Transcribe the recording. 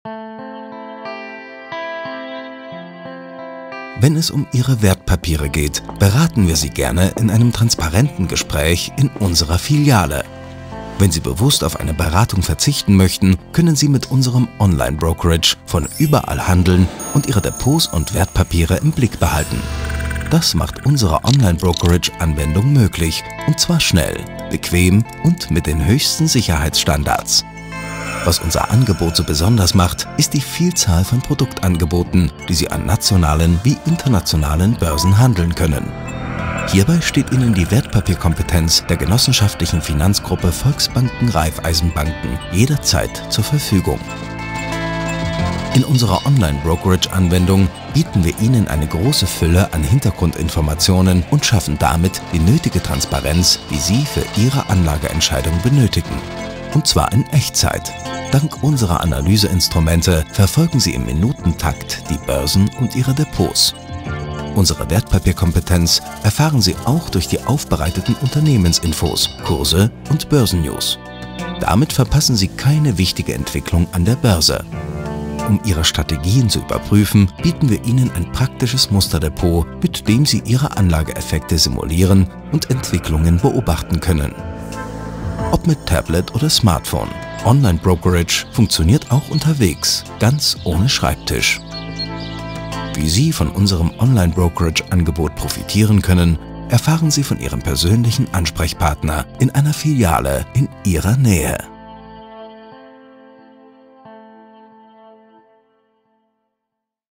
Wenn es um Ihre Wertpapiere geht, beraten wir Sie gerne in einem transparenten Gespräch in unserer Filiale. Wenn Sie bewusst auf eine Beratung verzichten möchten, können Sie mit unserem Online-Brokerage von überall handeln und Ihre Depots und Wertpapiere im Blick behalten. Das macht unsere Online-Brokerage-Anwendung möglich, und zwar schnell, bequem und mit den höchsten Sicherheitsstandards. Was unser Angebot so besonders macht, ist die Vielzahl von Produktangeboten, die Sie an nationalen wie internationalen Börsen handeln können. Hierbei steht Ihnen die Wertpapierkompetenz der genossenschaftlichen Finanzgruppe Volksbanken Raiffeisenbanken jederzeit zur Verfügung. In unserer Online-Brokerage-Anwendung bieten wir Ihnen eine große Fülle an Hintergrundinformationen und schaffen damit die nötige Transparenz, die Sie für Ihre Anlageentscheidung benötigen. Und zwar in Echtzeit. Dank unserer Analyseinstrumente verfolgen Sie im Minutentakt die Börsen und Ihre Depots. Unsere Wertpapierkompetenz erfahren Sie auch durch die aufbereiteten Unternehmensinfos, Kurse und Börsennews. Damit verpassen Sie keine wichtige Entwicklung an der Börse. Um Ihre Strategien zu überprüfen, bieten wir Ihnen ein praktisches Musterdepot, mit dem Sie Ihre Anlageeffekte simulieren und Entwicklungen beobachten können. Ob mit Tablet oder Smartphone, Online-Brokerage funktioniert auch unterwegs, ganz ohne Schreibtisch. Wie Sie von unserem Online-Brokerage-Angebot profitieren können, erfahren Sie von Ihrem persönlichen Ansprechpartner in einer Filiale in Ihrer Nähe.